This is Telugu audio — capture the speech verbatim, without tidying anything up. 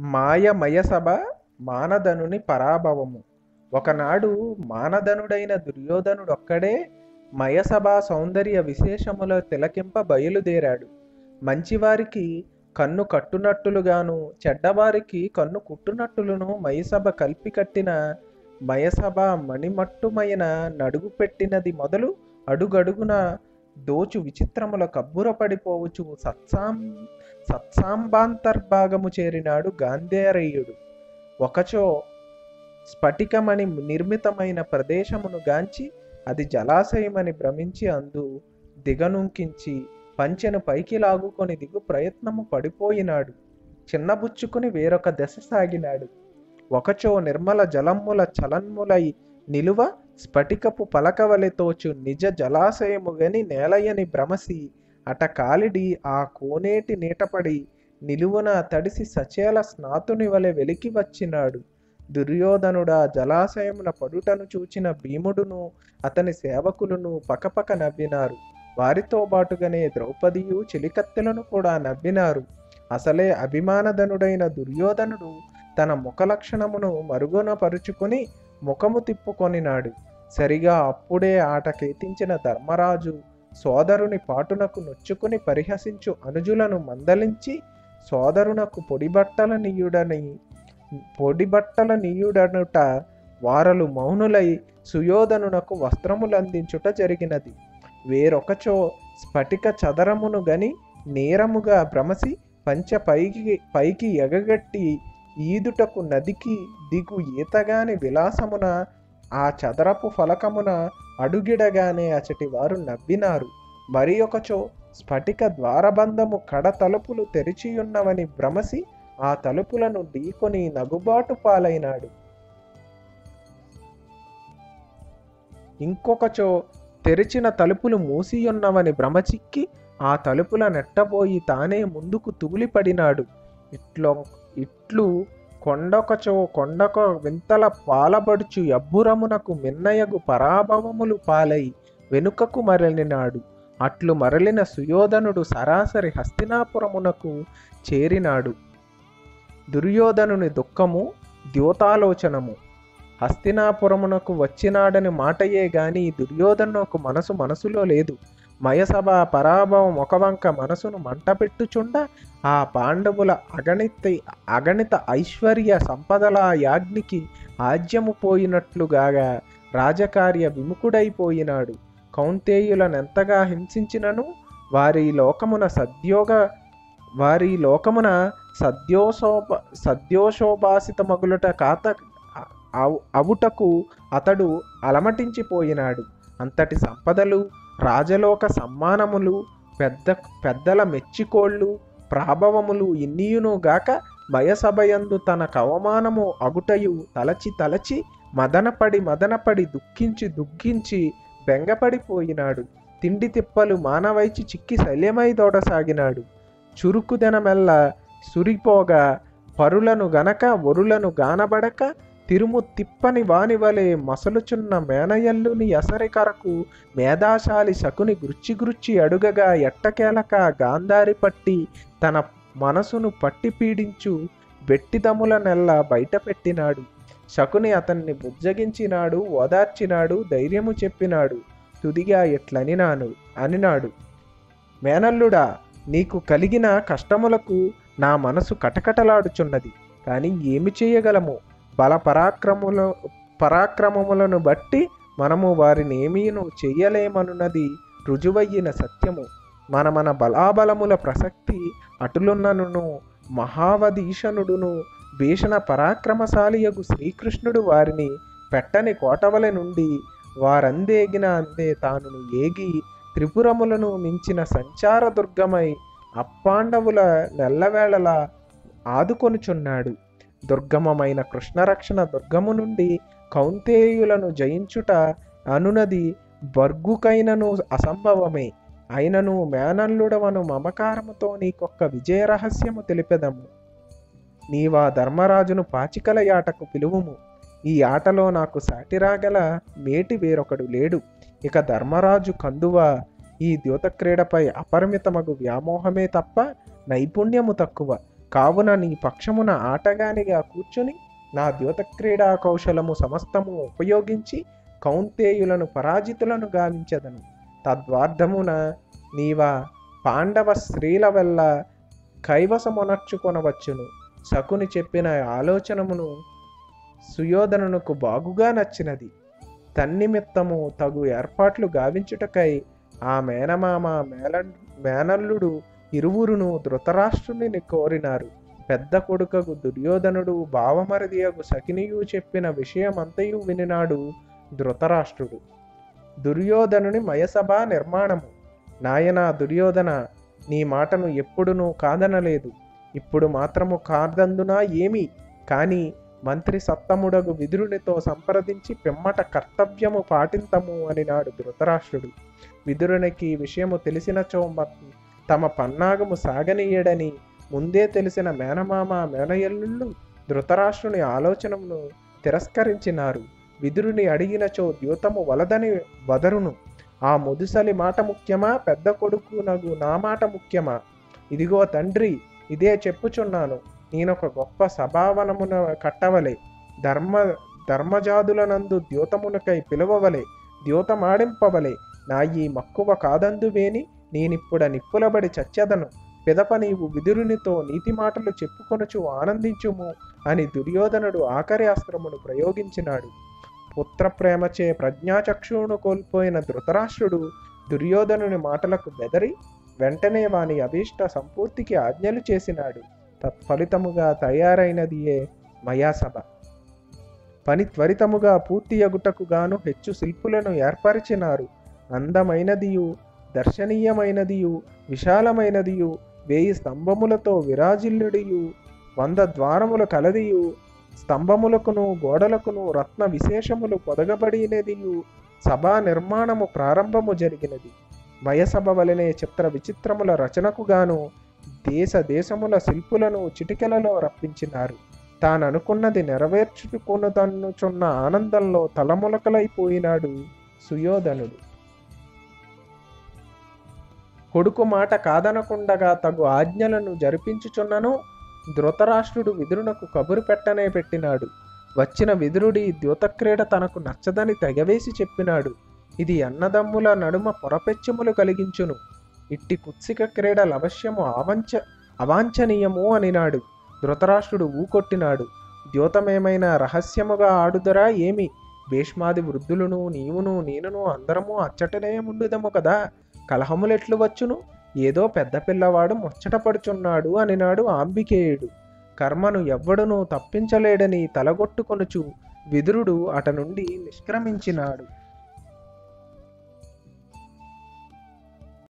మాయ మయసభ మానధనుని పరాభవము. ఒకనాడు మానధనుడైన దుర్యోధనుడొక్కడే మయసభా సౌందర్య విశేషముల తిలకింప బయలుదేరాడు. మంచివారికి కన్ను కట్టునట్టులుగాను, చెడ్డవారికి కన్ను కుట్టునట్టులను మయసభ కలిపి కట్టిన మయసభ మణిమట్టుమైన నడుగు పెట్టినది మొదలు అడుగడుగున దోచు విచిత్రముల కబ్బురపడిపోవచ్చు సత్సాం సత్సాంబాంతర్భాగము చేరినాడు గాంధేరయుడు. ఒకచో స్ఫటికమణి నిర్మితమైన ప్రదేశమును గాంచి అది జలాశయమని భ్రమించి అందు దిగనుంకించి పంచెను పైకి లాగుకొని దిగు ప్రయత్నము పడిపోయినాడు. చిన్నబుచ్చుకుని వేరొక దశ సాగినాడు. ఒకచో నిర్మల జలమ్ముల చలన్ములై నిలువ స్ఫటికపు పలకవలె తోచు నిజ జలాశయము గని నేలయని భ్రమసి అట కాలిడి ఆ కోనేటి నీటపడి నిలువున తడిసి సచేల స్నాతుని వలె వెలికి వచ్చినాడు. దుర్యోధనుడా జలాశయమున పడుటను చూచిన భీముడును అతని సేవకులను పకపక నవ్వినారు. వారితో బాటుగానే ద్రౌపదియు చెలికత్తెలను కూడా నవ్వినారు. అసలే అభిమానధనుడైన దుర్యోధనుడు తన ముఖ లక్షణమును మరుగున పరుచుకొని ముఖము తిప్పుకొనినాడు. సరిగా అప్పుడే ఆట కేతించిన ధర్మరాజు సోదరుని పాటునకు నొచ్చుకుని పరిహసించు అనుజులను మందలించి సోదరునకు పొడిబట్టల నీయుడని పొడిబట్టల నీయుడనుట వారలు మౌనులై సుయోధనునకు వస్త్రములందించుట జరిగినది. వేరొకచో స్ఫటిక చదరమును గని నేరముగా భ్రమసి పంచ పైకి పైకి ఎగగట్టి ఈదుటకు నదికి దిగు ఈతగాని విలాసమున ఆ చదరపు ఫలకమున అడుగిడగానే అచటి వారు నవ్వినారు. మరి ఒకచో స్ఫటిక ద్వారబంధము కడ తలుపులు తెరిచియున్నవని భ్రమసి ఆ తలుపులను ఢీకొని నగుబాటు పాలైనాడు. ఇంకొకచో తెరిచిన తలుపులు మూసియున్నవని భ్రమచిక్కి ఆ తలుపుల నెట్టబోయి తానే ముందుకు తూలిపడినాడు. ఇట్లో ఇట్లు కొండొకచో కొండక వింతల పాలబడుచు ఎబ్బురమునకు మిన్నయగు పరాభవములు పాలై వెనుకకు మరలినాడు. అట్లు మరలిన సుయోధనుడు సరాసరి హస్తినాపురమునకు చేరినాడు. దుర్యోధనుని దుఃఖము ద్యోతాలోచనము. హస్తినాపురమునకు వచ్చినాడని మాటయే గాని దుర్యోధనుకు మనసు మనసులో లేదు. మయసభ పరాభవం ఒకవంక మనసును మంటపెట్టుచుండ ఆ పాండవుల అగణిత అగణిత ఐశ్వర్య సంపదల యాజ్ఞికి ఆజ్యము పోయినట్లుగాగా రాజకార్య విముఖుడైపోయినాడు. కౌంతేయులనెంతగా హింసించినను వారి లోకమున సద్యోగ వారి లోకమున సద్యోశోభ సద్యోశోభాసితమగులట కాత అవుటకు అతడు అలమటించిపోయినాడు. అంతటి సంపదలు, రాజలోక సమ్మానములు, పెద్ద పెద్దల మెచ్చికోళ్ళు, ప్రాభవములు ఇన్నియును గాక మయసభయందు తన కవమానము అగుటయు తలచి తలచి మదనపడి మదనపడి దుఃఖించి దుఃఖించి బెంగపడిపోయినాడు. తిండి తిప్పలు మానవైచి చిక్కి శల్యమై దోడసాగినాడు. చురుకుదనమెల్ల సురిపోగా పరులను గనక ఒరులను గానబడక తిరుము తిప్పని వానివలే మసలుచున్న మేనయల్లుని ఎసరి కరకు మేధాశాలి శకుని గృచ్చి గృచ్చి అడుగగా ఎట్టకేలక గాంధారి పట్టి తన మనసును పట్టి పీడించు బెట్టిదముల నెల్ల బయటపెట్టినాడు. శకుని అతన్ని బుజ్జగించినాడు, ఓదార్చినాడు, ధైర్యము చెప్పినాడు. తుదిగా ఎట్లనినాను అనినాడు, మేనల్లుడా, నీకు కలిగిన కష్టములకు నా మనసు కటకటలాడుచున్నది. కానీ ఏమి చేయగలము? బల పరాక్రముల పరాక్రమములను బట్టి మనము వారిని ఏమీను చెయ్యలేమనున్నది రుజువయ్యిన సత్యము. మన మన బలాబలముల ప్రసక్తి అటులున్నను మహావధీషణుడును భీషణ పరాక్రమశాలియగు శ్రీకృష్ణుడు వారిని పెట్టని కోటవలె నుండి వారందేగిన అందే తాను ఏగి త్రిపురములను మించిన సంచార దుర్గమై అప్పాండవుల నెల్లవేళలా ఆదుకొనుచున్నాడు. దుర్గమమైన కృష్ణరక్షణ దుర్గము నుండి కౌంతేయులను జయించుట అనునది బర్గుకైనను అసంభవమే. అయినను మేనల్లుడవను మమకారముతో నీకొక్క విజయ రహస్యము తెలిపెదము. నీవా ధర్మరాజును పాచికల ఆటకు పిలువుము. ఈ ఆటలో నాకు సాటిరాగల మేటి వేరొకడు లేడు. ఇక ధర్మరాజు కందువ ఈ ద్యోతక్రీడపై అపరిమితమగు వ్యామోహమే తప్ప నైపుణ్యము తక్కువ. కావున నీ పక్షమున ఆటగానిగా కూర్చుని నా ద్యోతక్రీడా కౌశలము సమస్తము ఉపయోగించి కౌంతేయులను పరాజితులను గావించదను. తద్వార్థమున నీవా పాండవ స్త్రీల వల్ల కైవసమునర్చుకొనవచ్చును. శకుని చెప్పిన ఆలోచనమును సుయోధనునకు బాగుగా నచ్చినది. తన్నిమిత్తము తగు ఏర్పాట్లు గావించుటకై ఆ మేనమామ మేల మేనల్లుడు ఇరువురును ధృతరాష్ట్రుని కోరినారు. పెద్ద కొడుకగు దుర్యోధనుడు భావమరదియగు శకినియు చెప్పిన విషయమంతయు వినినాడు ధృతరాష్ట్రుడు. దుర్యోధనుని మయసభ నిర్మాణము. నాయనా దుర్యోధన, నీ మాటను ఎప్పుడునూ కాదనలేదు. ఇప్పుడు మాత్రము కాదందునా ఏమి? కానీ మంత్రి సత్తముడగు విదురునితో సంప్రదించి పిమ్మట కర్తవ్యము పాటింతము అని నాడు ధృతరాష్ట్రుడు. విదురునికి విషయము తెలిసినచో తమ పన్నాగము సాగనీయడని ముందే తెలిసిన మేనమామ మేనయల్లుళ్ళు ధృతరాష్ట్రుని ఆలోచనను తిరస్కరించినారు. విదురుని అడిగినచో ద్యూతము వలదని వదరును. ఆ ముదుసలి మాట ముఖ్యమా, పెద్ద కొడుకు నగు నా మాట ముఖ్యమా? ఇదిగో తండ్రి, ఇదే చెప్పుచున్నాను. నేనొక గొప్ప సభావనమున కట్టవలే, ధర్మ ధర్మజాదులనందు ద్యూతమునకై పిలువవలే, ద్యూతమాడింపవలే. నా ఈ మక్కువ కాదందువేని నేనిప్పుడ నిప్పులబడి చచ్చెదను. పిదప నీవు విదురునితో నీతి మాటలు చెప్పుకొనుచు ఆనందించుము అని దుర్యోధనుడు ఆఖరి అస్త్రమును ప్రయోగించినాడు. పుత్ర ప్రేమచే ప్రజ్ఞాచక్షువును కోల్పోయిన ధృతరాష్ట్రుడు దుర్యోధనుని మాటలకు బెదరి వెంటనే వాని అభీష్ట సంపూర్తికి ఆజ్ఞలు చేసినాడు. తత్ఫలితముగా తయారైనదియే మయాసభ. పని త్వరితముగా పూర్తియగుటకు గాను హెచ్చు శిల్పులను ఏర్పరిచినారు. అందమైనదియు దర్శనీయమైనదియు విశాలమైనదియు వేయి స్తంభములతో విరాజిల్లుడియు వంద ద్వారముల కలదియు స్తంభములకును గోడలకును రత్న విశేషములు పొదగబడినదియు సభా నిర్మాణము ప్రారంభము జరిగినది. మయసభ వలనే చిత్ర విచిత్రముల రచనకు గాను దేశ దేశముల శిల్పులను చిటికెలలో రప్పించినారు. తాననుకున్నది నెరవేర్చుకునుదన్నుచున్న ఆనందంలో తలములకలైపోయినాడు సుయోధనుడు. కొడుకు మాట కాదనకుండగా తగు ఆజ్ఞలను జరిపించుచున్నను ధృతరాష్ట్రుడు విదురునకు కబురు పెట్టనే పెట్టినాడు. వచ్చిన విదురుడి ద్యూతక్రీడ తనకు నచ్చదని తెగవేసి చెప్పినాడు. ఇది అన్నదమ్ముల నడుమ పొరపెచ్చుములు కలిగించును. ఇట్టి కుత్సిక క్రీడలు అవశ్యము అవంచ అవాంఛనీయము అనినాడు. ధృతరాష్ట్రుడు ఊకొట్టినాడు. ద్యూతమేమైనా రహస్యముగా ఆడుదరా ఏమి? భీష్మాది వృద్ధులను నీవును నేనును అందరము అచ్చటనే ఉండుదము కదా, కలహములెట్లు వచ్చును? ఏదో పెద్ద పిల్లవాడు ముచ్చటపడుచున్నాడు అనినాడు ఆంబికేయుడు. కర్మను ఎవ్వడునూ తప్పించలేడని తలగొట్టుకొనుచు విదురుడు అట నుండి నిష్క్రమించినాడు.